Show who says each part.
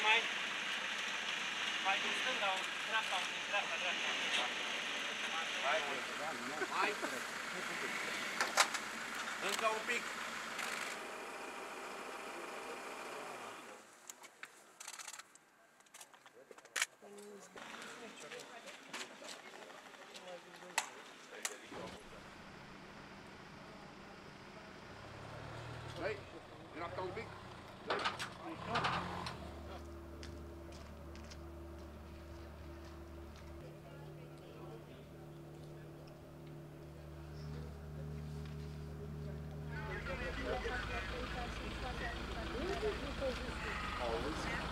Speaker 1: Mai din stânga, în dreapta, în dreapta, dreapta.
Speaker 2: Mai. Încă un pic. Dai, dreapta un pic. Dai. Always.